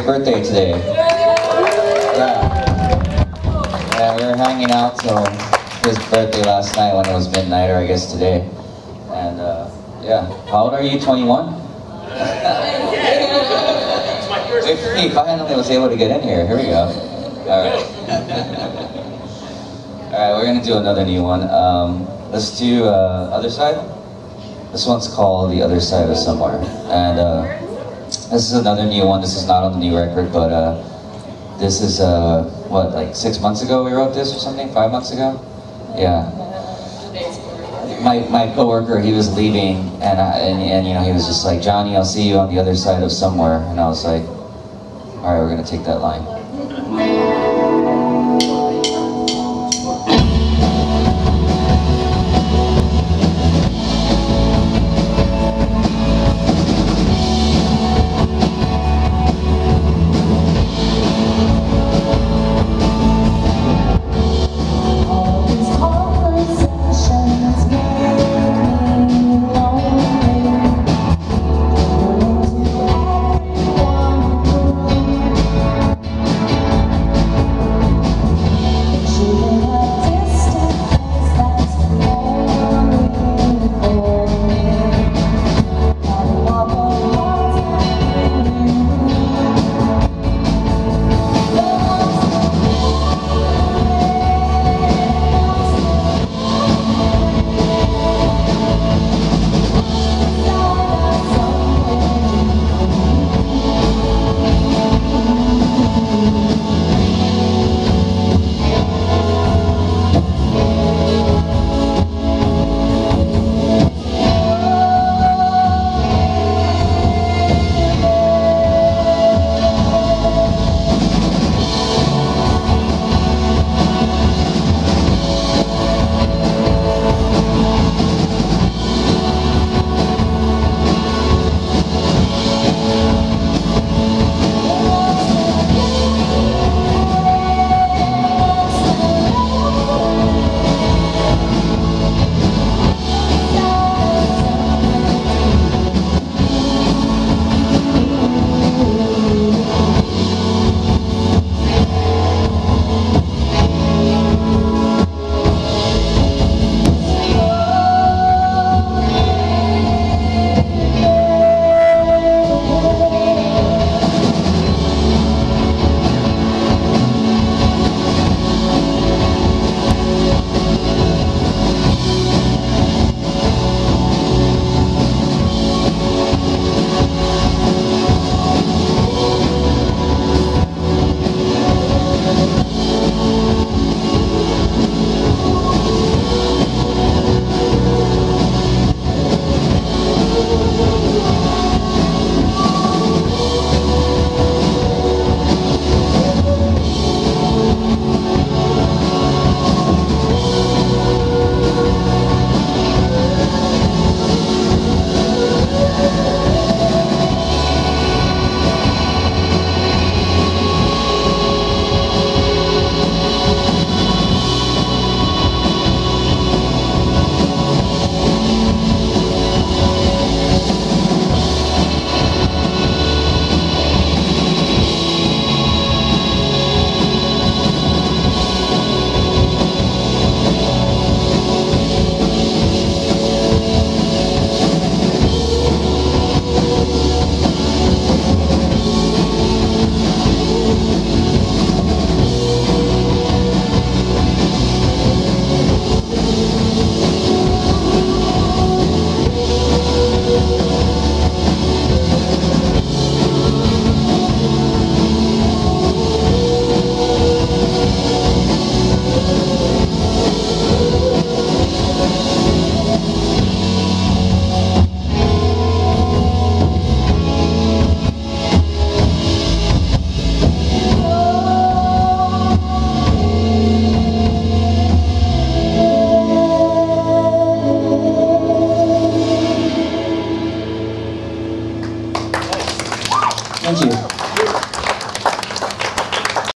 birthday today. Yeah, we were hanging out till his birthday last night when it was midnight, or I guess today. And yeah, how old are you? 21? He finally was able to get in here. Here we go. All right. All right, we're gonna do another new one. Let's do Other Side. This one's called The Other Side of Somewhere. And this is another new one. This is not on the new record, but this is, what, like 6 months ago we wrote this or something? 5 months ago? Yeah. My coworker, he was leaving, and you know, he was just like, Johnny, I'll see you on the other side of somewhere. And I was like, all right, we're gonna take that line.